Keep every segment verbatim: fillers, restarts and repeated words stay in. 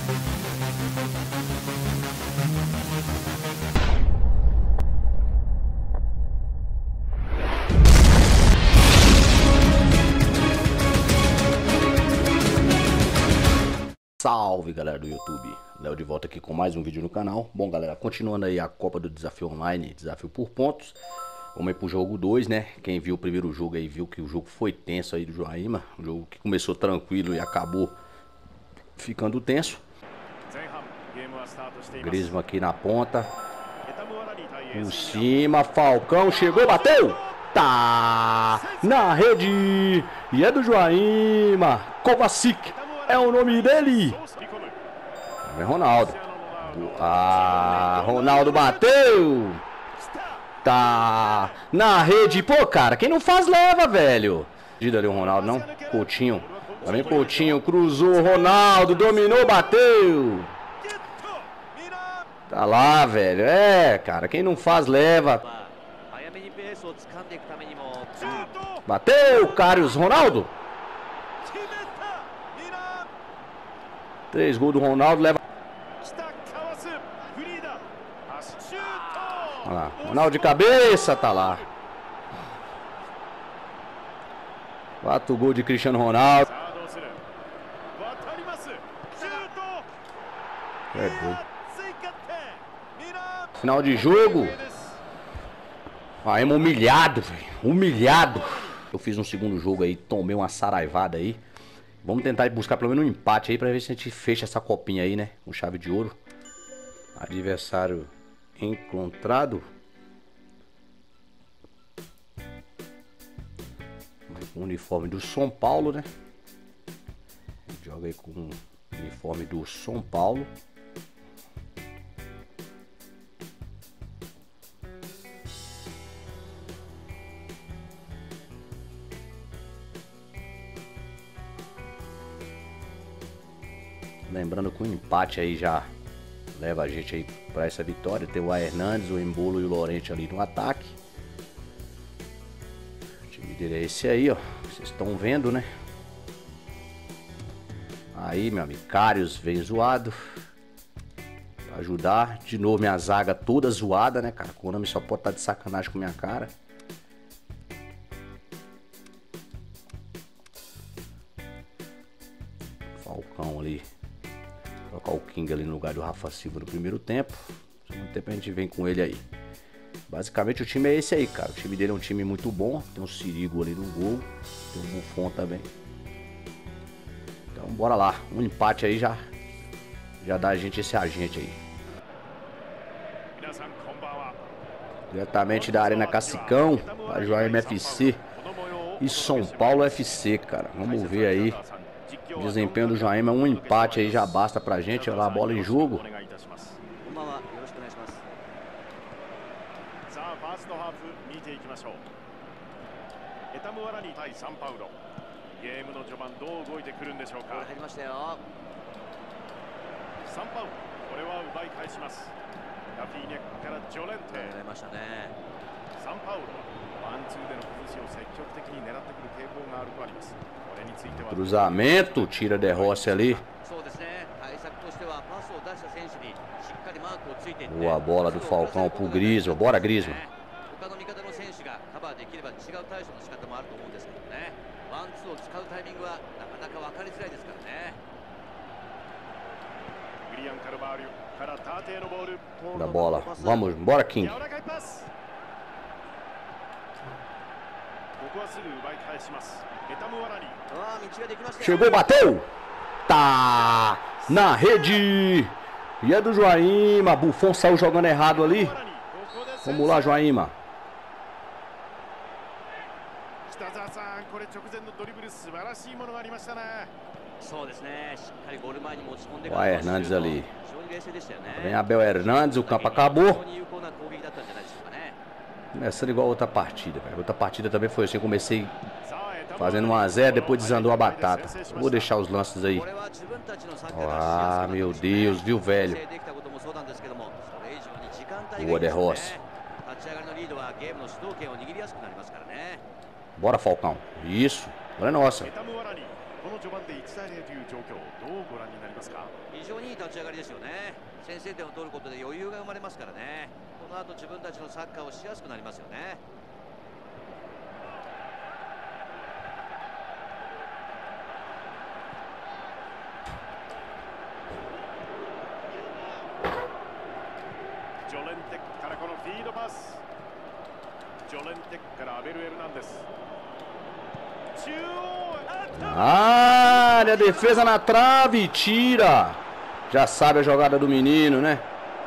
Salve galera do YouTube, Léo de volta aqui com mais um vídeo no canal. Bom galera, continuando aí a Copa do Desafio Online, desafio por pontos. Vamos aí pro jogo dois, né? Quem viu o primeiro jogo aí viu que o jogo foi tenso aí do Joaíma. Um jogo que começou tranquilo e acabou ficando tenso. Griezmann aqui na ponta. Por cima, Falcão chegou, bateu! Tá na rede! E é do Joaíma, Kovacic. É o nome dele. É Ronaldo. Ah, Ronaldo bateu. Tá na rede. Pô, cara, quem não faz leva, velho. Ali o Ronaldo, não? Coutinho. Também Coutinho. Cruzou, Ronaldo. Dominou, bateu. Tá lá, velho. É, cara, quem não faz leva. Bateu, Carlos Ronaldo. Três gols do Ronaldo, leva. Olha lá, Ronaldo de cabeça, tá lá. Quatro gols de Cristiano Ronaldo. É doido. Final de jogo. Joaíma humilhado, velho. Humilhado. Eu fiz um segundo jogo aí, tomei uma saraivada aí. Vamos tentar buscar pelo menos um empate aí pra ver se a gente fecha essa copinha aí, né? Com chave de ouro. Adversário encontrado. O uniforme do São Paulo, né? Joga aí com o uniforme do São Paulo. Lembrando que o empate aí já leva a gente aí para essa vitória. Tem o Hernandes, o Embolo e o Lorente ali no ataque. O time dele é esse aí, ó. Vocês estão vendo, né? Aí, meu amigo, Karius vem zoado. Pra ajudar. De novo, minha zaga toda zoada, né, cara? O Konami só pode estar de sacanagem com minha cara. Falcão ali. Colocar o King ali no lugar do Rafa Silva no primeiro tempo. No segundo tempo a gente vem com ele aí. Basicamente o time é esse aí, cara. O time dele é um time muito bom. Tem um Sirigo ali no gol. Tem um Buffon também. Então bora lá. Um empate aí já já dá a gente esse agente aí. Diretamente da Arena Cacicão, para Joaíma F C e São Paulo F C, cara. Vamos ver aí. O desempenho do Joaíma, um empate aí já basta pra gente. Olha lá a bola em jogo. Cruzamento, tira De Rossi ali. Boa bola do Falcão pro Griezmann. Bora, Griezmann. Da bola. Vamos, bora, King. Chegou, bateu. Tá na rede. E é do Joaíma. Buffon saiu jogando errado ali. Vamos lá, Joaíma. O Hernandes ali. Vem Abel Hernandes, o campo acabou. Começando igual a outra partida, velho. Outra partida também foi assim, comecei fazendo um a zero, depois desandou a batata. Vou deixar os lances aí. Ah, meu Deus, viu, velho? Boa, De Rossi. Bora, Falcão. Isso. Agora é nossa. 序盤でいちたいゼロという状況どうご覧になりますか。 非常にいい立ち上がりですよね。先制点を取ることで余裕が生まれますからね。この後自分たちのサッカーをしやすくなりますよね。 ジョレンテックからこのフィードパス。ジョレンテックからアベル・エルナンデス。中央。 Ah, a defesa na trave, tira. Já sabe a jogada do menino, né?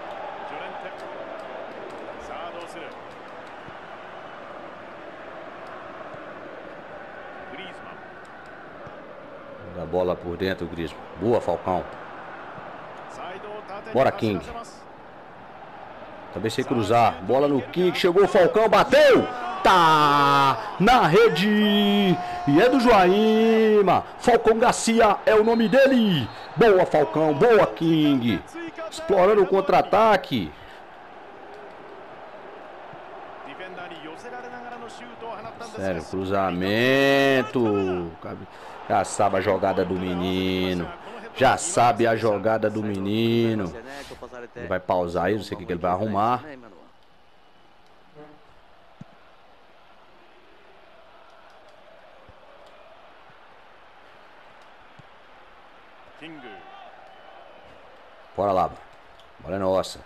Da bola por dentro, Griezmann. Boa, Falcão. Bora, King. Talvez sem cruzar. Bola no King. Chegou o Falcão, bateu. Tá na rede. E é do Joaíma. Falcão Garcia é o nome dele. Boa, Falcão. Boa, King. Explorando o contra-ataque. Sério, cruzamento. Já sabe a jogada do menino. Já sabe a jogada do menino. Ele vai pausar aí, não sei o que ele vai arrumar. Bora lá, bola é nossa.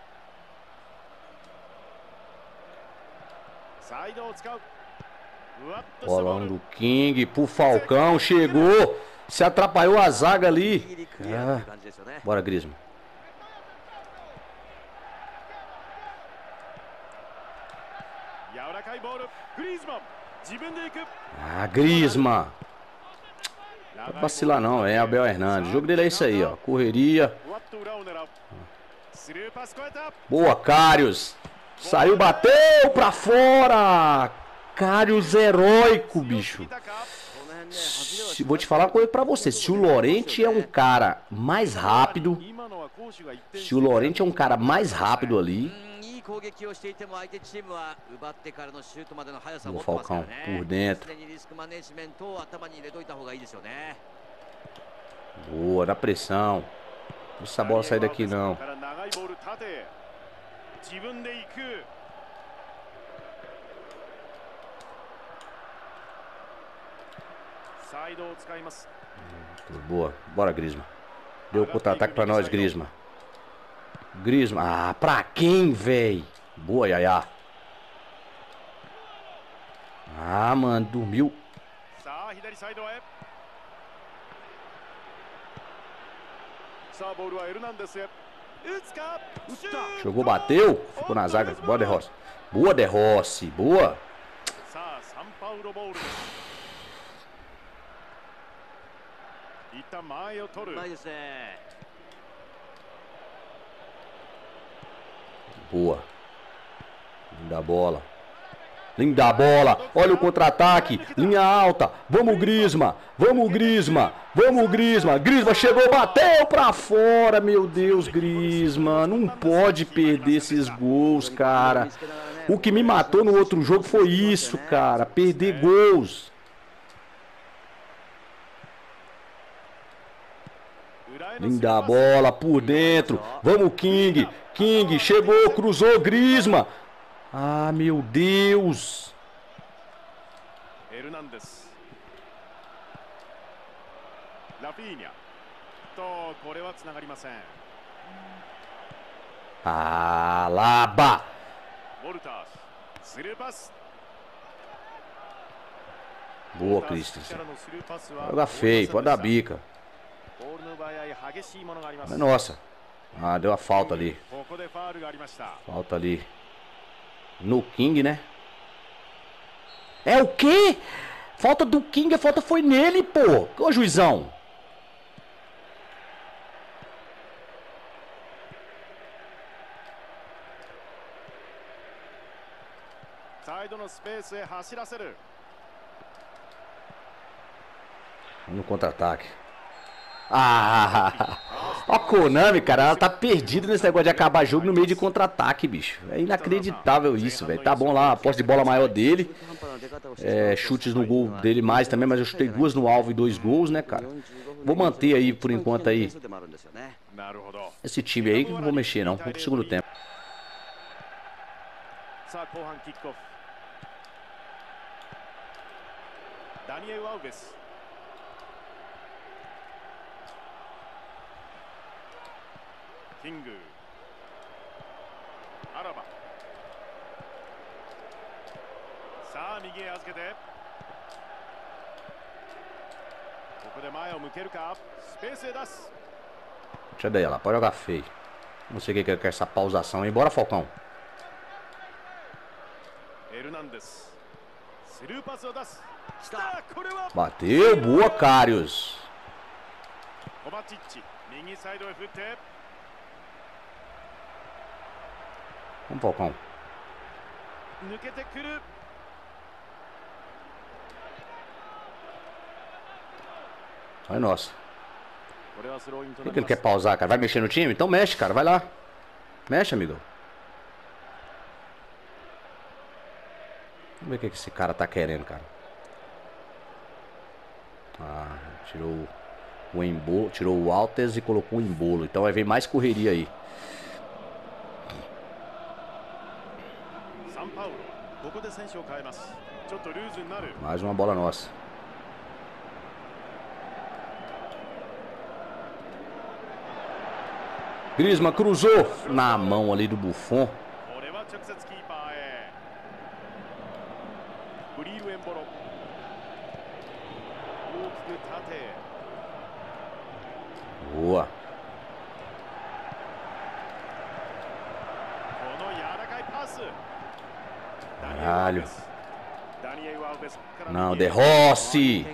Bolão do King pro Falcão, chegou, se atrapalhou a zaga ali. Ah, bora, Griezmann. Ah, Griezmann. Não pode vacilar não, é Abel Hernandes. O jogo dele é isso aí, ó. Correria. Boa, Karius. Saiu, bateu pra fora. Karius heróico, bicho. Vou te falar uma coisa pra você. Se o Llorente é um cara mais rápido, se o Llorente é um cara mais rápido ali, o Falcão por dentro. Boa, dá pressão. Não deixa a bola sair daqui não. Boa, bora, Griezmann. Deu o contra-ataque pra nós, Griezmann. Griezmann, ah, pra quem, véi? Boa, Yaya. Ah, mano, dormiu. Jogou, bateu. Ficou na zaga. Boa, De Rossi. Boa, De Rossi. Boa. Boa. Linda bola. Linda bola. Olha o contra-ataque. Linha alta. Vamos, Griezmann. Vamos, Griezmann. Vamos, Griezmann. Griezmann chegou, bateu pra fora. Meu Deus, Griezmann. Não pode perder esses gols, cara. O que me matou no outro jogo foi isso, cara. Perder gols. Linda bola por dentro. Vamos, King. King chegou, cruzou, Griezmann. Ah, meu Deus. Hernandes. Ah, Laba. Boa, Christensen. Joga feio, pode dar bica. É nossa. Ah, deu a falta ali. Falta ali. No King, né? É o quê? Falta do King, a falta foi nele, pô. Ô, juizão. No contra-ataque. Ah, Ó, a Konami, cara, ela tá perdida nesse negócio de acabar jogo no meio de contra-ataque, bicho. É inacreditável isso, velho. Tá bom lá, a posse de bola maior dele. É, chutes no gol dele mais também, mas eu chutei duas no alvo e dois gols, né, cara? Vou manter aí, por enquanto, aí esse time aí, que não vou mexer, não. Vamos pro segundo tempo. Daniel Alves. King. Araba. さあ右へ預けて。ここで前を向けるか。スペースへ出す。 Deixa daí, ela pode jogar feio. Não sei o que é essa pausação aí. Bora, Falcão. Hernandes. Suru passeを出す。 Bateu, boa, Karius. Vamos, Falcão. Vai, nossa. Por que ele quer pausar, cara? Vai mexer no time? Então mexe, cara. Vai lá. Mexe, amigo. Vamos ver o que esse cara tá querendo, cara. Ah, tirou o embolo, tirou o Altes e colocou o embolo. Então vai vir mais correria aí. Mais uma bola nossa. Griezmann cruzou na mão ali do Buffon. Boa. Caralho. Não, De Rossi.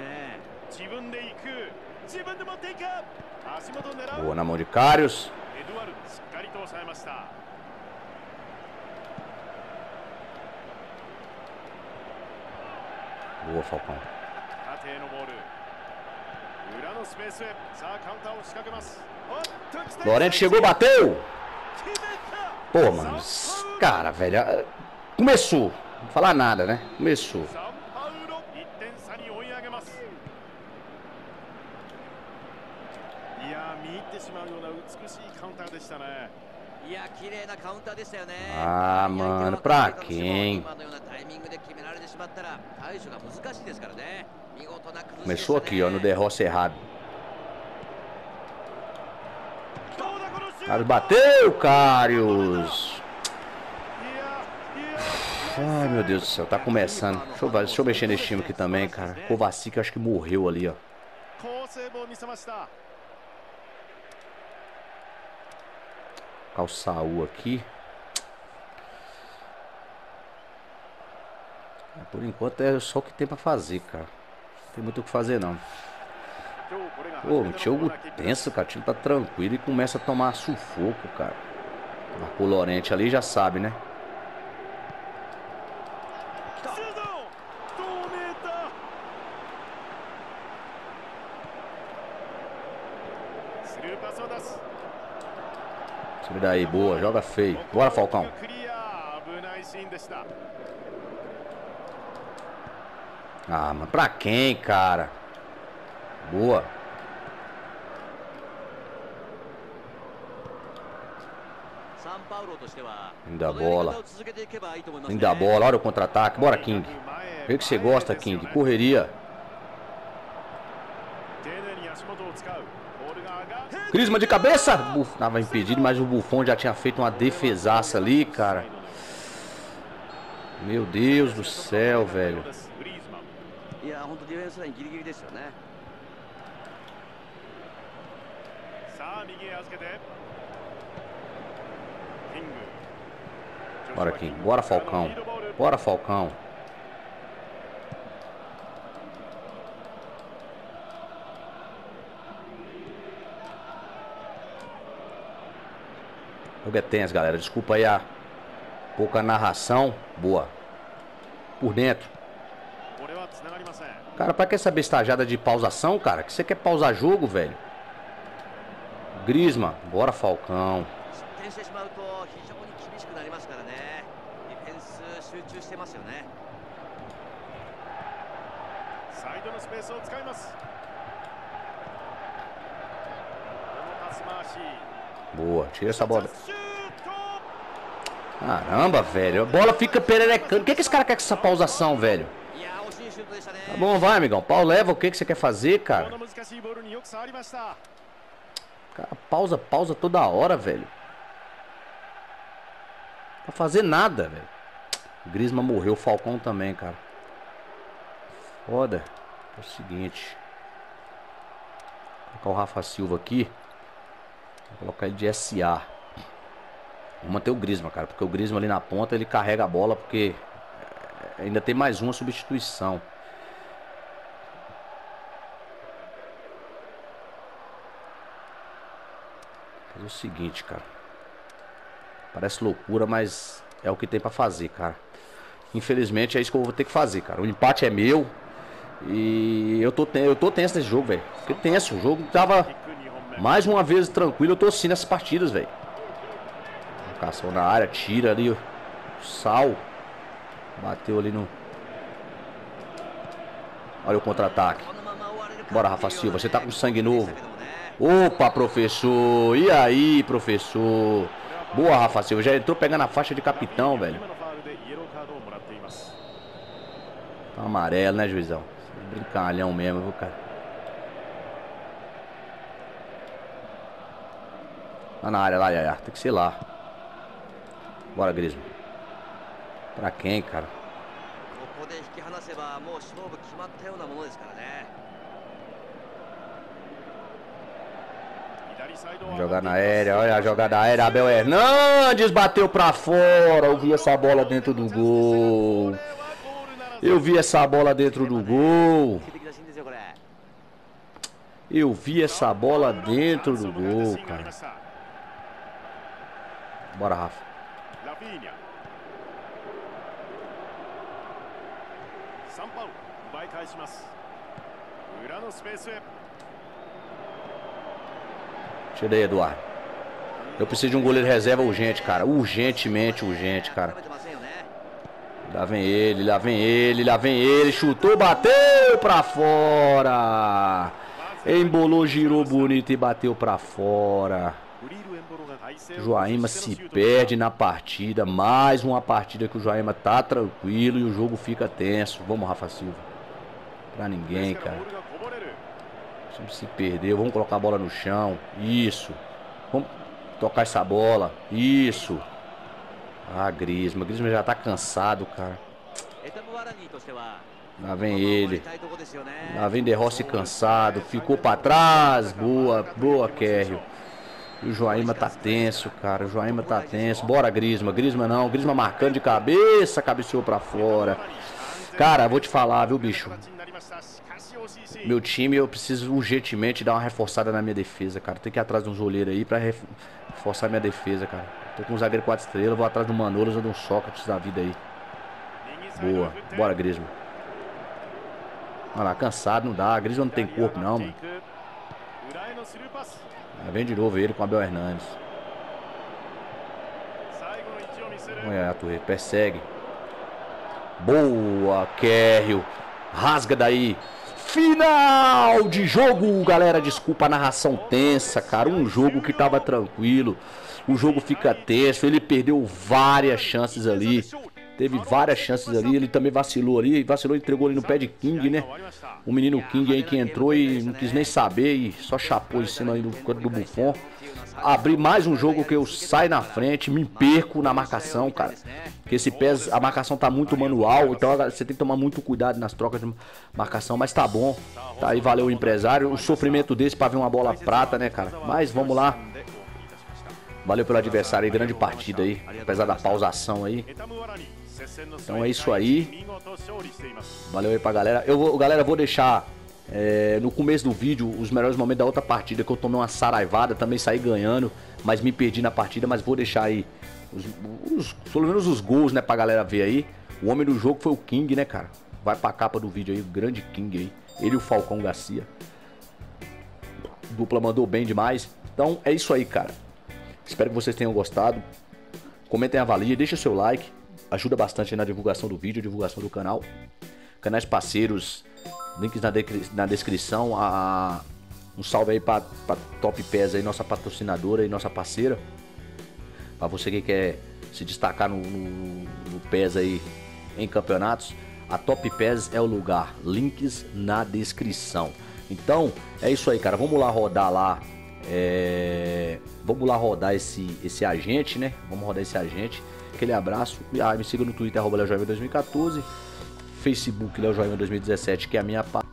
Boa na mão de Karius. Boa, Falcão. Lorente chegou, bateu. Pô, mano. Cara, velho. Começou. Não vou falar nada, né? Começou. Ah, mano, pra quem? Começou aqui, ó, no De Rossi errado. Karius bateu, Karius. Ai, meu Deus do céu, tá começando. Deixa eu, deixa eu mexer nesse time aqui também, cara. Kovacic, acho que morreu ali, ó. Calçaú aqui. Por enquanto é só o que tem pra fazer, cara. Não tem muito o que fazer, não. Pô, um jogo tenso, cara. O time tá tranquilo e começa a tomar sufoco, cara. Marcou o Lorente ali, já sabe, né? Tira daí, boa, joga feio. Bora, Falcão. Ah, mas pra quem, cara? Boa. Linda bola. Linda bola, olha o contra-ataque. Bora, King. Vê o que você gosta, King. Correria. Griezmann de cabeça. Buf, tava impedido, mas o Buffon já tinha feito uma defesaça ali, cara. Meu Deus do céu, velho. Bora, King. Bora, Falcão. Bora, Falcão. O jogo é tenso, galera. Desculpa aí a pouca narração. Boa. Por dentro. Cara, pra que essa bestajada de pausação, cara? Que você quer pausar jogo, velho? Griezmann, bora Falcão. Boa, tira essa bola. Caramba, velho. A bola fica pererecando. O que, que esse cara quer com essa pausação, velho? Tá bom, vai, amigão. Pau leva. O que, que você quer fazer, cara? Cara, pausa, pausa toda hora, velho. Pra fazer nada, velho. O Griezmann morreu. O Falcão também, cara. Foda. É o seguinte. Vou colocar o Rafa Silva aqui. Vou colocar ele de S A. Vou manter o Griezmann, cara. Porque o Griezmann ali na ponta, ele carrega a bola. Porque ainda tem mais uma substituição. Vou fazer o seguinte, cara. Parece loucura, mas é o que tem pra fazer, cara. Infelizmente é isso que eu vou ter que fazer, cara. O empate é meu. E eu tô, eu tô tenso nesse jogo, velho. Porque tenso. O jogo tava mais uma vez tranquilo. Eu tô assim nessas partidas, velho. Marcação na área, tira ali o Sal. Bateu ali no... Olha o contra-ataque. Bora, Rafa Silva, você tá com sangue novo. Opa, professor. E aí, professor? Boa, Rafa Silva, já entrou pegando a faixa de capitão, velho. Tá amarelo, né, juizão? Brincalhão mesmo, viu, cara? Tá na área lá, Yaya. Tem que ser lá. Bora, Griezmann. Pra quem, cara? Jogar na aérea, olha a jogada aérea. Abel Hernandes bateu pra fora. Eu vi essa bola dentro do gol. Eu vi essa bola dentro do gol. Eu vi essa bola dentro do gol, cara. Bora, Rafa. Tira aí, Eduardo. Eu preciso de um goleiro reserva urgente, cara. Urgentemente, urgente, cara. Lá vem ele, lá vem ele, lá vem ele. Chutou, bateu pra fora. Embolou, girou bonito e bateu pra fora. Joaíma se perde na partida. Mais uma partida que o Joaíma tá tranquilo e o jogo fica tenso. Vamos, Rafa Silva. Pra ninguém, cara. O time se perdeu. Vamos colocar a bola no chão. Isso. Vamos tocar essa bola. Isso. Ah, Griezmann. Griezmann já tá cansado, cara. Lá vem ele. Lá vem De Rossi cansado. Ficou pra trás. Boa, boa, Kérrio. E o Joaíma tá tenso, cara. O Joaíma tá tenso. Bora, Griezmann. Griezmann não. Griezmann marcando de cabeça. Cabeceou pra fora. Cara, vou te falar, viu, bicho? Meu time, eu preciso urgentemente dar uma reforçada na minha defesa, cara. Tem que ir atrás de uns goleiros aí pra reforçar minha defesa, cara. Tô com um zagueiro quatro estrelas. Vou atrás do Manolas ou de um Sócrates da vida aí. Boa. Bora, Griezmann. Olha lá, cansado, não dá. Griezmann não tem corpo, não, mano. Aí vem de novo ele com o Abel Hernandes. Olha a torre, persegue. Boa, Kérrio. Rasga daí. Final de jogo, galera. Desculpa a narração tensa, cara. Um jogo que tava tranquilo. O jogo fica tenso. Ele perdeu várias chances ali. Teve várias chances ali. Ele também vacilou ali. Vacilou e entregou ali no pé de King, né? O menino King aí que entrou e não quis nem saber. E só chapou em cima aí do canto do Buffon. Abri mais um jogo que eu saio na frente, me perco na marcação, cara. Porque esse P E S, a marcação tá muito manual, então você tem que tomar muito cuidado nas trocas de marcação, mas tá bom. Tá aí, valeu o empresário. O sofrimento desse pra ver uma bola prata, né, cara? Mas vamos lá. Valeu pelo adversário aí, grande partida aí, apesar da pausação aí. Então é isso aí. Valeu aí pra galera. Eu vou, galera, vou deixar... É, no começo do vídeo, os melhores momentos da outra partida, que eu tomei uma saraivada, também saí ganhando, mas me perdi na partida, mas vou deixar aí os, os, pelo menos os gols, né, pra galera ver aí. O homem do jogo foi o King, né, cara? Vai pra capa do vídeo aí, o grande King aí. Ele e o Falcão Garcia. Dupla mandou bem demais. Então é isso aí, cara. Espero que vocês tenham gostado. Comentem, avaliem, deixem o seu like. Ajuda bastante na divulgação do vídeo, divulgação do canal. Canais parceiros, links na, de na descrição. A, um salve aí pra, pra Top Pes aí, nossa patrocinadora e nossa parceira. Pra você que quer se destacar no, no, no Pes aí em campeonatos, a Top Pes é o lugar. Links na descrição. Então, é isso aí, cara. Vamos lá rodar lá. É... Vamos lá rodar esse, esse agente, né? Vamos rodar esse agente. Aquele abraço. Ah, me siga no Twitter, arroba Léo Joinville dois mil e quatorze. Facebook, Léo Joinville dois mil e dezessete, que é a minha página.